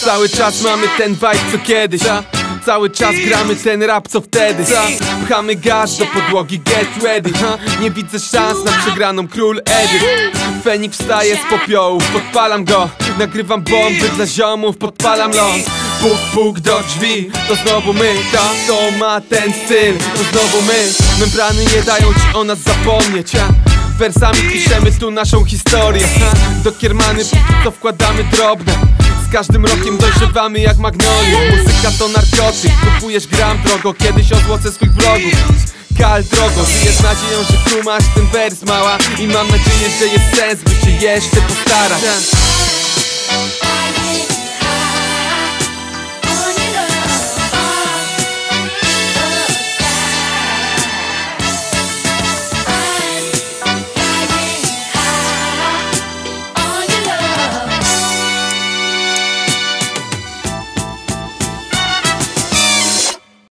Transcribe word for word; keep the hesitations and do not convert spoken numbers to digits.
Cały czas mamy ten vibe co kiedyś, cały czas gramy ten rap co wtedy. Pchamy gaz do podłogi, get ready. Nie widzę szans na przegraną, król Edyt. Feniks wstaje z popiołów, podpalam go. Nagrywam bomby dla ziomów, podpalam ląd. Puk, puk do drzwi, to znowu my. Ta, to ma ten styl, to znowu my. Membrany nie dają ci o nas zapomnieć. Wersami piszemy tu naszą historię. Do kiermany to wkładamy drobne. Z każdym rokiem dojrzewamy jak magnolia. Muzyka to narkotyk, kupujesz gram drogo. Kiedyś odłocę swych wrogów. Kal drogo, żyjesz nadzieją, że tu masz ten wers mała. I mam nadzieję, że jest sens, by się jeszcze postarać.